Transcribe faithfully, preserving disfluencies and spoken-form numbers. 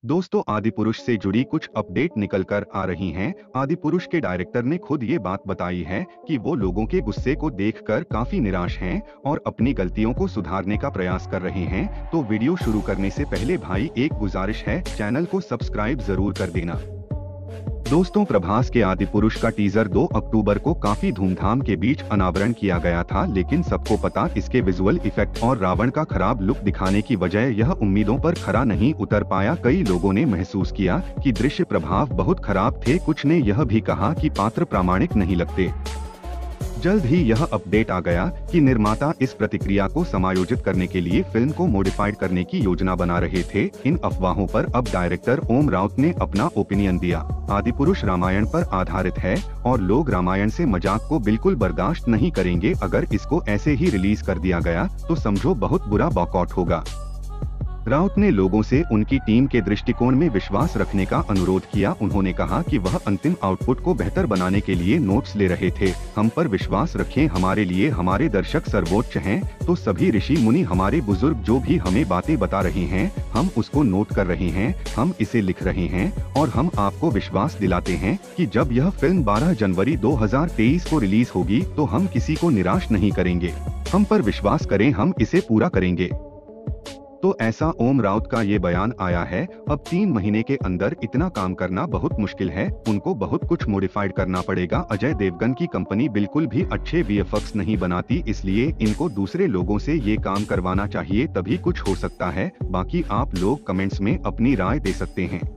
दोस्तों, आदिपुरुष से जुड़ी कुछ अपडेट निकल कर आ रही हैं। आदिपुरुष के डायरेक्टर ने खुद ये बात बताई है कि वो लोगों के गुस्से को देखकर काफी निराश हैं और अपनी गलतियों को सुधारने का प्रयास कर रहे हैं। तो वीडियो शुरू करने से पहले भाई एक गुजारिश है, चैनल को सब्सक्राइब जरूर कर देना। दोस्तों, प्रभास के आदिपुरुष का टीजर दो अक्टूबर को काफी धूमधाम के बीच अनावरण किया गया था, लेकिन सबको पता इसके विजुअल इफेक्ट और रावण का खराब लुक दिखाने की वजह यह उम्मीदों पर खरा नहीं उतर पाया। कई लोगों ने महसूस किया कि दृश्य प्रभाव बहुत खराब थे। कुछ ने यह भी कहा कि पात्र प्रामाणिक नहीं लगते। जल्द ही यह अपडेट आ गया कि निर्माता इस प्रतिक्रिया को समायोजित करने के लिए फिल्म को मॉडिफाइड करने की योजना बना रहे थे। इन अफवाहों पर अब डायरेक्टर ओम राउत ने अपना ओपिनियन दिया। आदिपुरुष रामायण पर आधारित है और लोग रामायण से मजाक को बिल्कुल बर्दाश्त नहीं करेंगे। अगर इसको ऐसे ही रिलीज कर दिया गया तो समझो बहुत बुरा बॉयकॉट होगा। राउत ने लोगों से उनकी टीम के दृष्टिकोण में विश्वास रखने का अनुरोध किया। उन्होंने कहा कि वह अंतिम आउटपुट को बेहतर बनाने के लिए नोट्स ले रहे थे। हम पर विश्वास रखें, हमारे लिए हमारे दर्शक सर्वोच्च हैं। तो सभी ऋषि मुनि, हमारे बुजुर्ग जो भी हमें बातें बता रहे हैं, हम उसको नोट कर रहे हैं, हम इसे लिख रहे हैं और हम आपको विश्वास दिलाते हैं कि जब यह फिल्म बारह जनवरी दो हज़ार तेईस को रिलीज होगी तो हम किसी को निराश नहीं करेंगे। हम पर विश्वास करें, हम इसे पूरा करेंगे। तो ऐसा ओम राउत का ये बयान आया है। अब तीन महीने के अंदर इतना काम करना बहुत मुश्किल है, उनको बहुत कुछ मॉडिफाइड करना पड़ेगा। अजय देवगन की कंपनी बिल्कुल भी अच्छे वीएफएक्स नहीं बनाती, इसलिए इनको दूसरे लोगों से ये काम करवाना चाहिए, तभी कुछ हो सकता है। बाकी आप लोग कमेंट्स में अपनी राय दे सकते हैं।